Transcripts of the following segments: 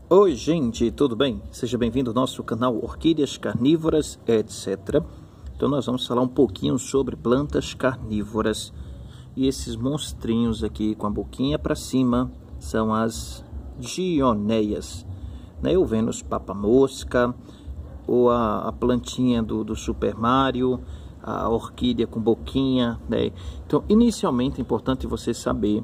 Oi gente, tudo bem? Seja bem-vindo ao nosso canal Orquídeas Carnívoras, etc. Então nós vamos falar um pouquinho sobre plantas carnívoras. E esses monstrinhos aqui com a boquinha para cima são as Dioneias, né? O Vênus Papa-Mosca, ou a plantinha do Super Mario, a orquídea com boquinha, né? Então inicialmente é importante você saber: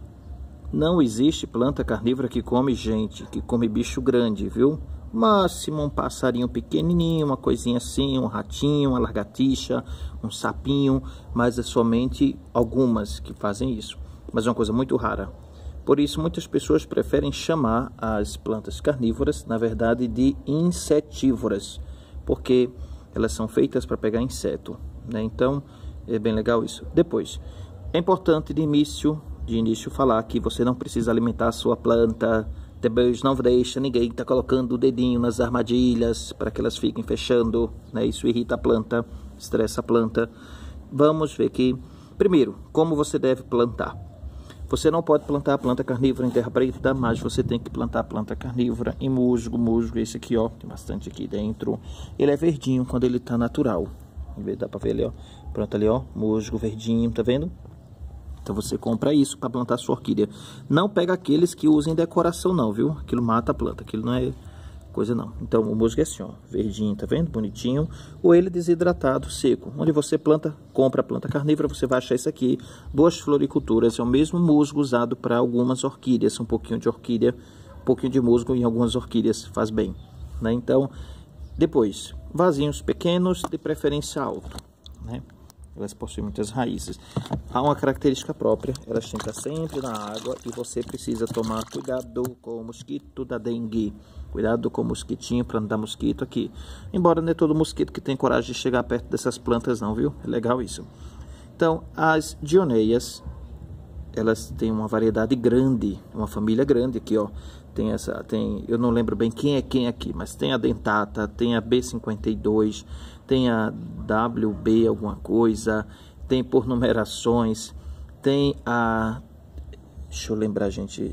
não existe planta carnívora que come gente, que come bicho grande, viu? Máximo um passarinho pequenininho, uma coisinha assim, um ratinho, uma lagartixa, um sapinho, mas é somente algumas que fazem isso. Mas é uma coisa muito rara. Por isso, muitas pessoas preferem chamar as plantas carnívoras, na verdade, de insetívoras, porque elas são feitas para pegar inseto, né? Então, é bem legal isso. Depois, é importante de início falar que você não precisa alimentar a sua planta. Depois não deixa ninguém tá colocando o dedinho nas armadilhas para que elas fiquem fechando, né? Isso irrita a planta, estressa a planta. Vamos ver aqui. Primeiro, como você deve plantar. Você não pode plantar a planta carnívora em terra preta, mas você tem que plantar a planta carnívora em musgo. Musgo, esse aqui, ó, tem bastante aqui dentro. Ele é verdinho quando ele tá natural. Dá para ver ali, ó. Pronto, ali, ó, musgo verdinho, tá vendo? Então você compra isso para plantar sua orquídea. Não pega aqueles que usem decoração não, viu? Aquilo mata a planta, aquilo não é coisa não. Então o musgo é assim, ó, verdinho, tá vendo? Bonitinho. Ou ele desidratado, seco. Onde você planta, compra a planta carnívora, você vai achar isso aqui. Boas Floriculturas, é o mesmo musgo usado para algumas orquídeas. Um pouquinho de orquídea, um pouquinho de musgo em algumas orquídeas, faz bem, né? Então, depois, vasinhos pequenos, de preferência alto, né? Elas possuem muitas raízes. Há uma característica própria, elas têm que estar sempre na água e você precisa tomar cuidado com o mosquito da dengue. Cuidado com o mosquitinho para não dar mosquito aqui. Embora não é todo mosquito que tem coragem de chegar perto dessas plantas não, viu? É legal isso. Então, as Dioneias, elas têm uma variedade grande, uma família grande aqui, ó. Eu não lembro bem quem é quem aqui, mas tem a dentata, tem a B52, tem a WB alguma coisa, tem por numerações, tem a, deixa eu lembrar, gente,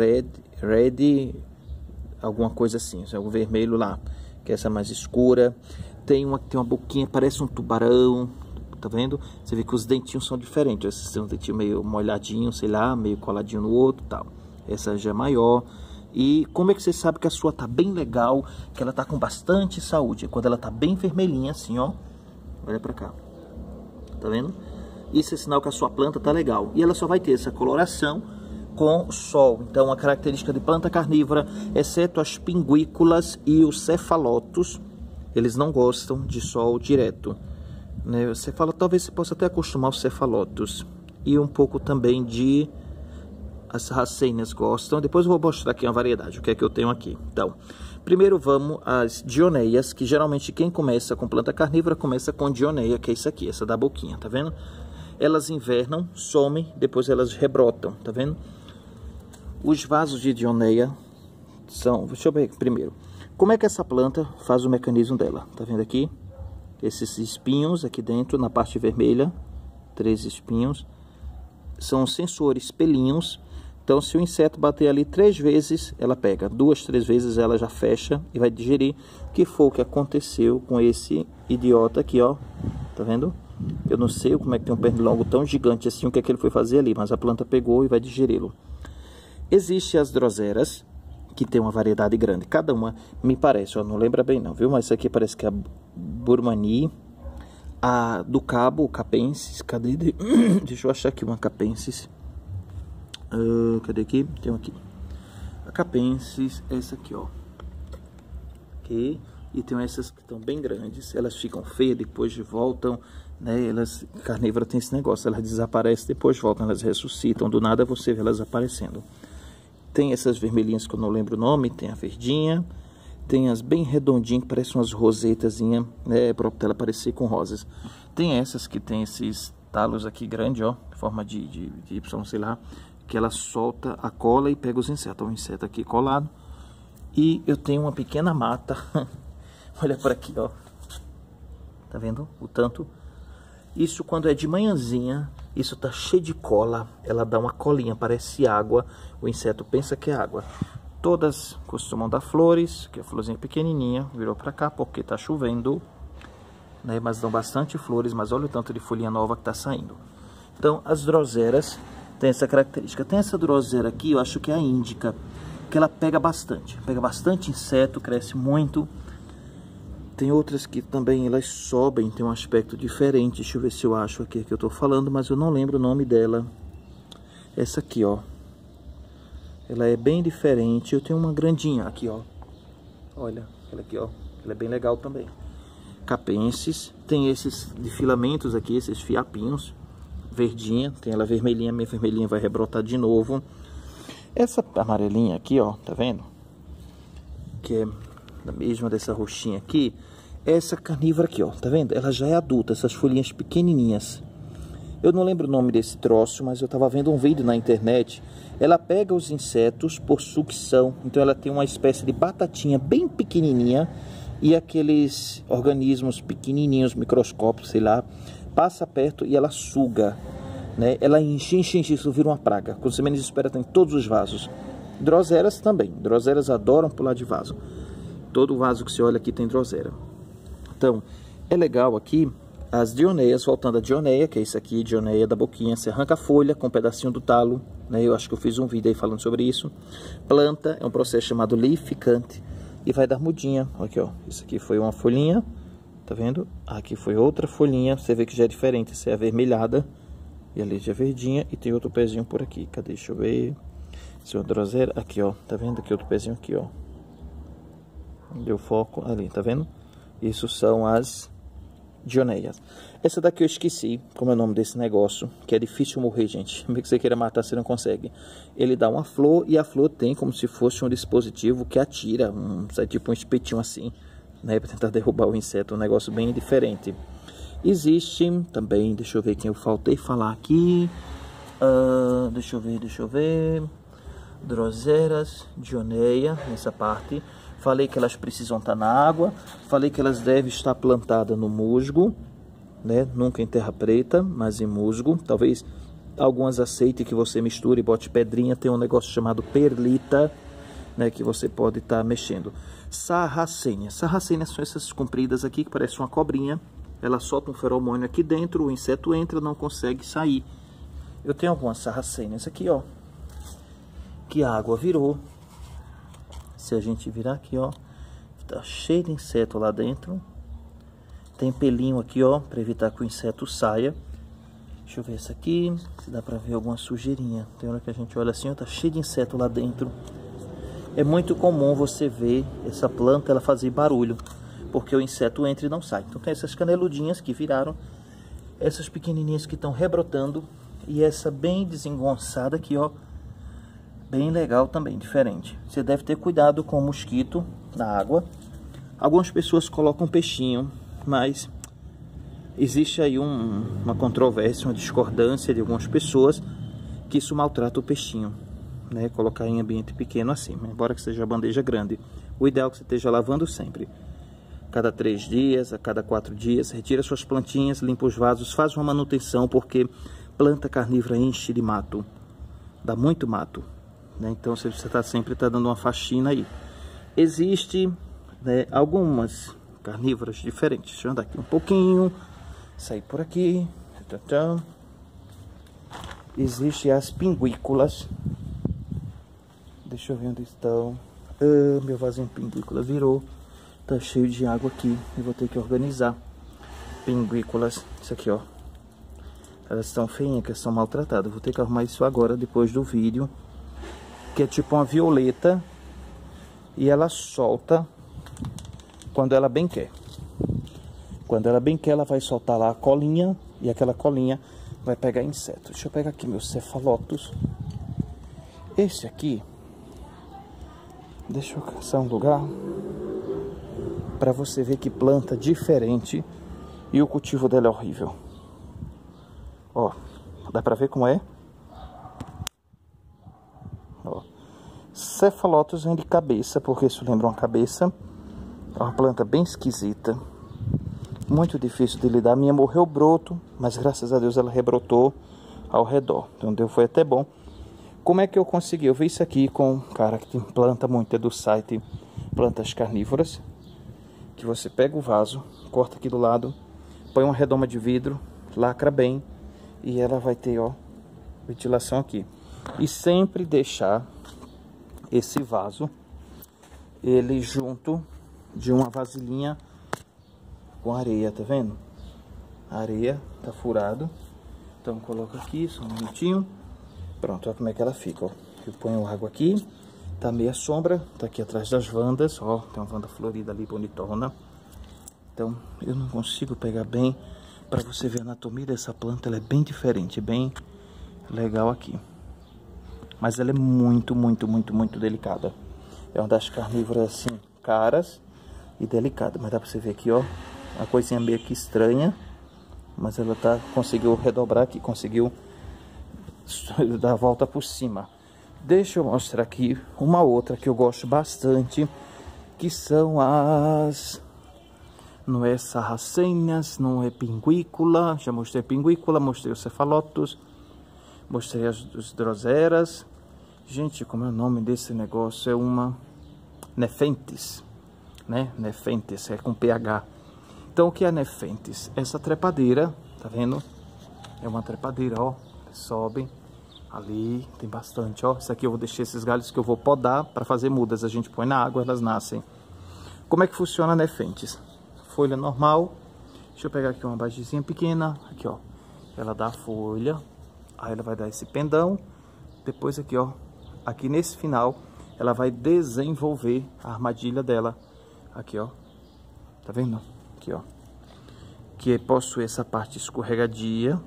Red, alguma coisa assim, é o vermelho lá, que é essa mais escura. Tem uma que tem uma boquinha, parece um tubarão, tá vendo? Você vê que os dentinhos são diferentes, esses tem um dentinho meio molhadinho, sei lá, meio coladinho no outro, tal. Essa já é maior. E como é que você sabe que a sua tá bem legal, que ela tá com bastante saúde? É quando ela tá bem vermelhinha assim, ó. Olha pra cá. Tá vendo? Isso é sinal que a sua planta tá legal. E ela só vai ter essa coloração com sol. Então, a característica de planta carnívora, exceto as pinguículas e os cefalotos, eles não gostam de sol direto, né? Você fala, talvez você possa até acostumar os cefalotos. E um pouco também de... as raceinas gostam. Depois eu vou mostrar aqui uma variedade, o que é que eu tenho aqui. Então, primeiro vamos às Dioneias, que geralmente quem começa com planta carnívora começa com Dioneia, que é isso aqui, essa da boquinha, tá vendo? Elas invernam, somem, depois elas rebrotam, tá vendo? Os vasos de Dioneia são... deixa eu ver primeiro. Como é que essa planta faz o mecanismo dela? Tá vendo aqui? Esses espinhos aqui dentro, na parte vermelha, 3 espinhos. São sensores, pelinhos. Então, se o inseto bater ali 3 vezes, ela pega. 2, 3 vezes ela já fecha e vai digerir. Que foi o que aconteceu com esse idiota aqui, ó. Tá vendo? Eu não sei como é que tem um pernilongo tão gigante assim, o que é que ele foi fazer ali, mas a planta pegou e vai digeri-lo. Existem as droseras, que tem uma variedade grande. Cada uma, me parece, ó, não lembra bem não, viu? Mas isso aqui parece que é a Burmani. A do cabo, o capensis, cadê? Deixa eu achar aqui uma capensis. Cadê aqui? Tem aqui. A capensis, essa aqui, ó. Ok? E tem essas que estão bem grandes. Elas ficam feias, depois voltam, né? Elas, carnívora tem esse negócio, elas desaparecem, depois voltam, elas ressuscitam. Do nada você vê elas aparecendo. Tem essas vermelhinhas que eu não lembro o nome, tem a verdinha. Tem as bem redondinhas, que parecem umas rosetazinhas, né, para ela parecer com rosas. Tem essas que tem esses talos aqui grandes, ó, em forma de Y, sei lá, que ela solta a cola e pega os insetos. O inseto aqui colado. E eu tenho uma pequena mata, olha por aqui, ó. Tá vendo o tanto? Isso quando é de manhãzinha, isso tá cheio de cola, ela dá uma colinha, parece água, o inseto pensa que é água. Todas costumam dar flores, que é a florzinha pequenininha, virou para cá porque tá chovendo, né? Mas dão bastante flores, mas olha o tanto de folhinha nova que tá saindo. Então, as droseras têm essa característica. Tem essa droseira aqui, eu acho que é a índica, que ela pega bastante inseto, cresce muito. Tem outras que também elas sobem, tem um aspecto diferente. Deixa eu ver se eu acho aqui que eu tô falando, mas eu não lembro o nome dela. Essa aqui, ó. Ela é bem diferente. Eu tenho uma grandinha aqui, ó. Olha, ela aqui, ó. Ela é bem legal também. Capenses. Tem esses de filamentos aqui, esses fiapinhos. Verdinha. Tem ela vermelhinha. Minha vermelhinha vai rebrotar de novo. Essa amarelinha aqui, ó. Tá vendo? Que é da mesma dessa roxinha aqui. Essa carnívora aqui, ó. Tá vendo? Ela já é adulta. Essas folhinhas pequenininhas. Eu não lembro o nome desse troço, mas eu estava vendo um vídeo na internet. Ela pega os insetos por sucção. Então ela tem uma espécie de batatinha bem pequenininha. E aqueles organismos pequenininhos, microscópios, sei lá, passa perto e ela suga, né? Ela enche, isso vira uma praga. Quando você menos espera, tem todos os vasos. Droseras também. Droseras adoram pular de vaso. Todo vaso que você olha aqui tem drosera. Então, é legal aqui... As dioneias, voltando a dioneia, que é isso aqui, dioneia da boquinha, você arranca a folha com um pedacinho do talo, né? Eu acho que eu fiz um vídeo aí falando sobre isso. Planta, é um processo chamado lificante e vai dar mudinha. Aqui, ó, isso aqui foi uma folhinha, tá vendo? Aqui foi outra folhinha, você vê que já é diferente, essa é avermelhada e ali já é verdinha e tem outro pezinho por aqui. Cadê? Deixa eu ver. Se é uma droseira, aqui, ó, tá vendo? Aqui outro pezinho aqui, ó. Deu foco ali, tá vendo? Isso são as dioneias. Essa daqui eu esqueci como é o nome desse negócio, que é difícil morrer, gente. Mesmo que você queira matar, você não consegue. Ele dá uma flor e a flor tem como se fosse um dispositivo que atira, tipo um espetinho assim, né, para tentar derrubar o inseto, um negócio bem diferente. Existe também, deixa eu ver quem eu faltei falar aqui. Deixa eu ver. Droseras, dioneia, nessa parte. Falei que elas precisam estar na água. Falei que elas devem estar plantadas no musgo, né? Nunca em terra preta, mas em musgo. Talvez algumas aceitem que você misture e bote pedrinha. Tem um negócio chamado perlita, né? Que você pode estar mexendo. Sarracênia. Sarracênias são essas compridas aqui que parecem uma cobrinha. Ela solta um feromônio aqui dentro. O inseto entra, não consegue sair. Eu tenho algumas sarracênias aqui, ó, que a água virou. Se a gente virar aqui, ó, tá cheio de inseto lá dentro. Tem pelinho aqui, ó, para evitar que o inseto saia. Deixa eu ver essa aqui, se dá para ver alguma sujeirinha. Tem hora que a gente olha assim, ó, tá cheio de inseto lá dentro. É muito comum você ver essa planta ela fazer barulho, porque o inseto entra e não sai. Então tem essas caneludinhas que viraram, essas pequenininhas que estão rebrotando e essa bem desengonçada aqui, ó. Bem legal também, diferente. Você deve ter cuidado com o mosquito na água. Algumas pessoas colocam peixinho, mas existe aí uma controvérsia, uma discordância de algumas pessoas que isso maltrata o peixinho, né? Colocar em ambiente pequeno assim, embora que seja bandeja grande. O ideal é que você esteja lavando sempre. Cada 3 dias, a cada 4 dias, retira suas plantinhas, limpa os vasos, faz uma manutenção, porque planta carnívora enche de mato, dá muito mato. Então você está sempre dando uma faxina aí. Existe, né, algumas carnívoras diferentes. Deixa eu andar aqui um pouquinho. Sair por aqui. Existem as pinguícolas. Deixa eu ver onde estão. Meu vasinho pinguícola virou. Tá cheio de água aqui. Eu vou ter que organizar. Pinguícolas. Isso aqui, ó. Elas estão feinhas, que são maltratadas. Vou ter que arrumar isso agora, depois do vídeo. Que é tipo uma violeta e ela solta quando ela bem quer. Quando ela bem quer, ela vai soltar lá a colinha e aquela colinha vai pegar inseto. Deixa eu pegar aqui meus cefalotos. Esse aqui, deixa eu caçar um lugar para você ver que planta diferente e o cultivo dela é horrível. Ó, dá para ver como é? Cefalotus vem de cabeça, porque isso lembra uma cabeça. É uma planta bem esquisita, muito difícil de lidar. A minha morreu broto, mas graças a Deus ela rebrotou ao redor. Então foi até bom. Como é que eu consegui? Eu vi isso aqui com um cara que planta muito, é do site Plantas Carnívoras, que você pega o vaso, corta aqui do lado, põe uma redoma de vidro, lacra bem e ela vai ter, ó, ventilação aqui. E sempre deixar esse vaso, ele junto de uma vasilhinha com areia, tá vendo? A areia tá furado. Então coloca aqui, só um minutinho. Pronto, olha como é que ela fica, ó. Eu ponho água aqui, tá meia sombra, tá aqui atrás das vandas, ó, tem uma vanda florida ali, bonitona. Então, eu não consigo pegar bem, para você ver a anatomia dessa planta, ela é bem diferente, bem legal aqui. Mas ela é muito, muito, muito, muito delicada. É uma das carnívoras, assim, caras e delicada. Mas dá pra você ver aqui, ó, uma coisinha meio que estranha, mas ela conseguiu redobrar aqui, conseguiu dar a volta por cima. Deixa eu mostrar aqui uma outra que eu gosto bastante, que são as... Não é sarracenas, não é pinguícula. Já mostrei a pinguícula, mostrei os cefalotos, mostrei as droseras. Gente, como é o nome desse negócio? É uma Nepenthes, né? Nepenthes, é com PH. Então, o que é Nepenthes? Essa trepadeira, tá vendo? É uma trepadeira, ó. Sobe ali, tem bastante, ó. Isso aqui eu vou deixar esses galhos que eu vou podar para fazer mudas. A gente põe na água, elas nascem. Como é que funciona a Nepenthes? Folha normal. Deixa eu pegar aqui uma bagezinha pequena. Aqui, ó. Ela dá a folha. Aí ela vai dar esse pendão. Depois aqui, ó. Aqui nesse final, ela vai desenvolver a armadilha dela. Aqui, ó. Tá vendo? Aqui, ó. Que possui essa parte escorregadia.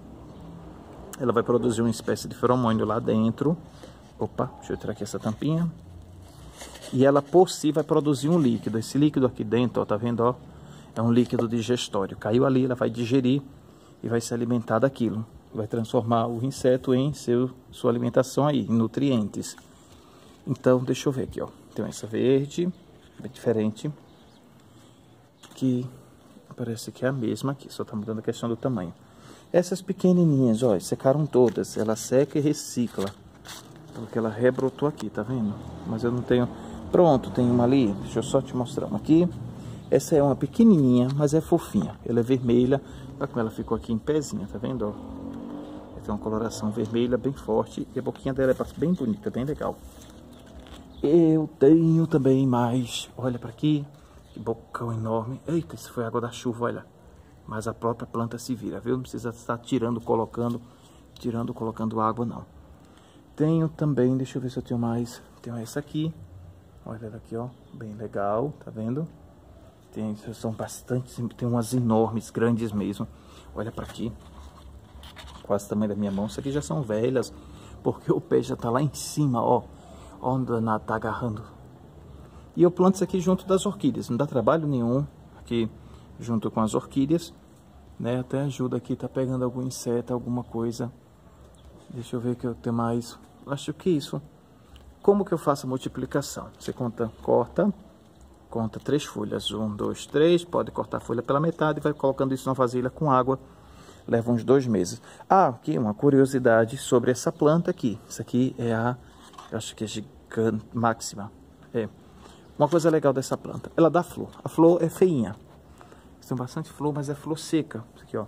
Ela vai produzir uma espécie de feromônio lá dentro. Opa, deixa eu tirar aqui essa tampinha. E ela por si vai produzir um líquido. Esse líquido aqui dentro, ó, tá vendo, ó? É um líquido digestório. Caiu ali, ela vai digerir e vai se alimentar daquilo. Vai transformar o inseto em sua alimentação aí, em nutrientes. Então, deixa eu ver aqui, ó. Tem essa verde, bem diferente. Que parece que é a mesma aqui, só tá mudando a questão do tamanho. Essas pequenininhas, ó, secaram todas. Ela seca e recicla. Porque ela rebrotou aqui, tá vendo? Mas eu não tenho... Pronto, tem uma ali. Deixa eu só te mostrar uma aqui. Essa é uma pequenininha, mas é fofinha. Ela é vermelha. Olha como ela ficou aqui em pezinha, tá vendo? Ó? Ela tem uma coloração vermelha bem forte. E a boquinha dela é bem bonita, bem legal. Eu tenho também mais. Olha para aqui. Que bocão enorme. Eita, isso foi água da chuva, olha. Mas a própria planta se vira, viu? Não precisa estar tirando, colocando água, não. Tenho também, deixa eu ver se eu tenho mais. Tenho essa aqui. Olha ela aqui, ó. Bem legal, tá vendo? São bastante, tem umas enormes, grandes mesmo. Olha para aqui. Quase o tamanho da minha mão. Isso aqui já são velhas, porque o pé já tá lá em cima, ó. Onde ela tá agarrando. E eu planto isso aqui junto das orquídeas. Não dá trabalho nenhum. Aqui junto com as orquídeas, né? Até ajuda aqui, tá pegando algum inseto, alguma coisa. Deixa eu ver que eu tenho mais. Acho que isso. Como que eu faço a multiplicação? Você corta 3 folhas. 1, 2, 3. Pode cortar a folha pela metade e vai colocando isso na vasilha com água. Leva uns 2 meses. Ah, aqui uma curiosidade sobre essa planta aqui. Isso aqui é eu acho que é gigante máxima. É. Uma coisa legal dessa planta. Ela dá flor. A flor é feinha. Tem bastante flor, mas é flor seca. Isso aqui, ó.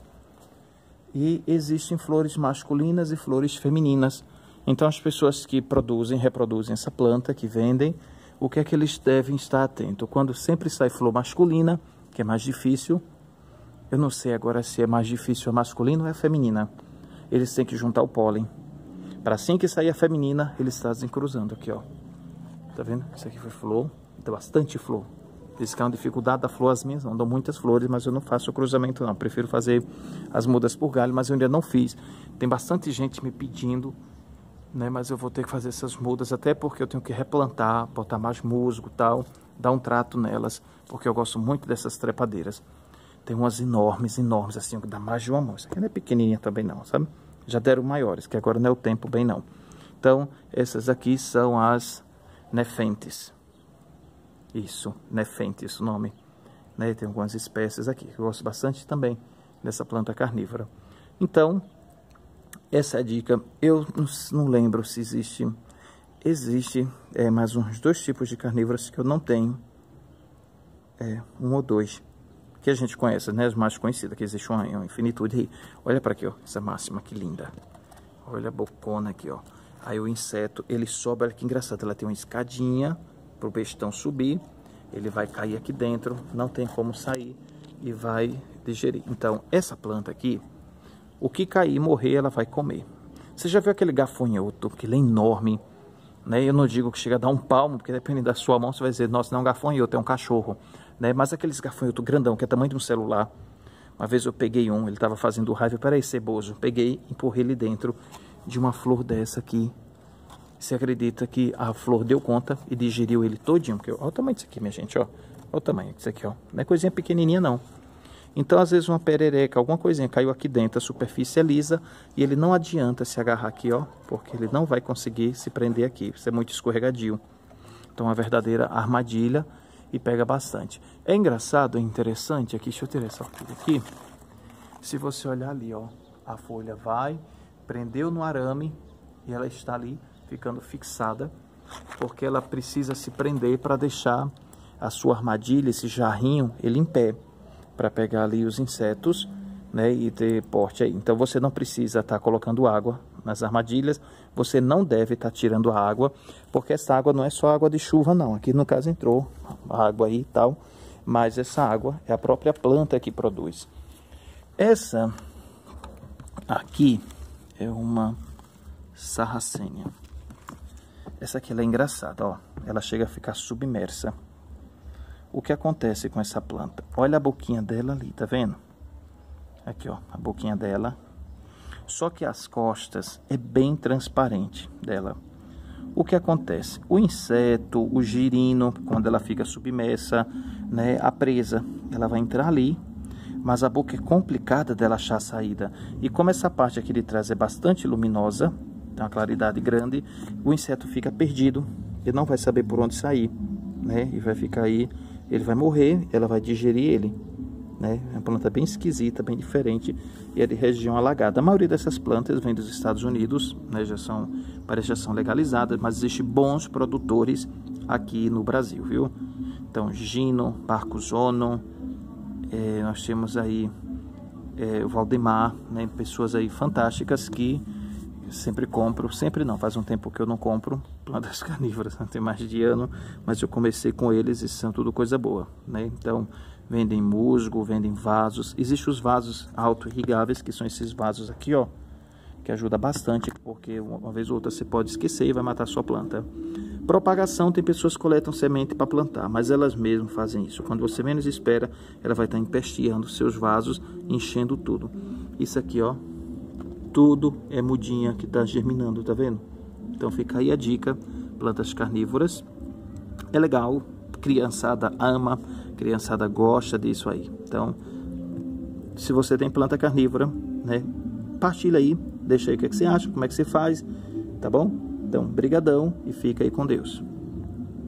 E existem flores masculinas e flores femininas. Então as pessoas que reproduzem essa planta, que vendem, o que é que eles devem estar atentos? Quando sempre sai flor masculina, que é mais difícil, eu não sei agora se é mais difícil a masculina ou a feminina. Eles têm que juntar o pólen. Para assim que sair a feminina, eles trazem cruzando aqui, ó. Tá vendo? Isso aqui foi flor, tem bastante flor. Diz que é uma dificuldade da flor, as minhas não dão muitas flores, mas eu não faço o cruzamento não. Prefiro fazer as mudas por galho, mas eu ainda não fiz. Tem bastante gente me pedindo, né? Mas eu vou ter que fazer essas mudas, até porque eu tenho que replantar, botar mais musgo e tal, dar um trato nelas, porque eu gosto muito dessas trepadeiras. Tem umas enormes, enormes, assim, que dá mais de uma mão. Essa aqui não é pequenininha também não, sabe? Já deram maiores, que agora não é o tempo bem não. Então, essas aqui são as Nepenthes. Isso, Nepenthes, o nome. Né? Tem algumas espécies aqui, que eu gosto bastante também dessa planta carnívora. Então, Essa é a dica. Eu não lembro se existe mais uns 2 tipos de carnívoras que eu não tenho. Um ou 2 que a gente conhece, né? As mais conhecidas, que existe uma infinitude aí. Olha para aqui, ó, essa máxima, que linda. Olha a bocona aqui, ó. Aí o inseto, ele sobe, olha que engraçado, ela tem uma escadinha pro bestão subir. Ele vai cair aqui dentro, não tem como sair e vai digerir. Então, essa planta aqui, o que cair e morrer, ela vai comer. Você já viu aquele gafanhoto, que ele é enorme, né? Eu não digo que chega a dar um palmo, porque dependendo da sua mão, você vai dizer, nossa, não é um gafanhoto, é um cachorro, né? Mas aqueles gafanhoto grandão, que é tamanho de um celular. Uma vez eu peguei ele estava fazendo raiva, peraí, ceboso. Peguei, empurrei ele dentro de uma flor dessa aqui. Você acredita que a flor deu conta e digeriu ele todinho? Porque, olha o tamanho disso aqui, minha gente, ó. Olha o tamanho disso aqui, ó. Não é coisinha pequenininha, não. Então, às vezes, uma perereca, alguma coisinha caiu aqui dentro, a superfície é lisa e ele não adianta se agarrar aqui, ó, porque ele não vai conseguir se prender aqui. Isso é muito escorregadio. Então, é uma verdadeira armadilha e pega bastante. É engraçado, é interessante aqui, deixa eu tirar essa folha aqui. Se você olhar ali, ó, a folha vai, prendeu no arame e ela está ali ficando fixada, porque ela precisa se prender para deixar a sua armadilha, esse jarrinho, ele em pé, para pegar ali os insetos, né, e ter porte aí. Então você não precisa estar colocando água nas armadilhas, você não deve estar tirando a água, porque essa água não é só água de chuva não, aqui no caso entrou água aí e tal, mas essa água é a própria planta que produz. Essa aqui é uma sarracênia. Essa aqui ela é engraçada, ó, ela chega a ficar submersa. O que acontece com essa planta? Olha a boquinha dela ali, tá vendo? Aqui, ó, a boquinha dela. Só que as costas é bem transparente dela. O que acontece? O inseto, o girino, quando ela fica submersa, né, a presa, ela vai entrar ali, mas a boca é complicada dela achar a saída. E como essa parte aqui de trás é bastante luminosa, tem uma claridade grande, o inseto fica perdido, ele não vai saber por onde sair, né? E vai ficar aí, ele vai morrer, ela vai digerir ele, né? É uma planta bem esquisita, bem diferente, e é de região alagada. A maioria dessas plantas vem dos Estados Unidos, né? Parece que já são legalizadas, mas existem bons produtores aqui no Brasil, viu? Então, Gino, Barcozono, nós temos aí o Valdemar, né? Pessoas aí fantásticas que sempre compro, sempre não, faz um tempo que eu não compro plantas carnívoras, não tem mais de ano, mas eu comecei com eles e são tudo coisa boa, né? Então, vendem musgo, vendem vasos, existem os vasos auto-irrigáveis, que são esses vasos aqui, ó, que ajuda bastante, porque uma vez ou outra você pode esquecer e vai matar a sua planta. Propagação, tem pessoas que coletam semente para plantar, mas elas mesmas fazem isso. Quando você menos espera, ela vai estar empesteando seus vasos, enchendo tudo. Isso aqui, ó, tudo é mudinha que está germinando, tá vendo? Então fica aí a dica, plantas carnívoras. É legal, criançada ama, criançada gosta disso aí. Então, se você tem planta carnívora, né, partilha aí, deixa aí o que é que você acha, como é que você faz, tá bom? Então, brigadão e fica aí com Deus.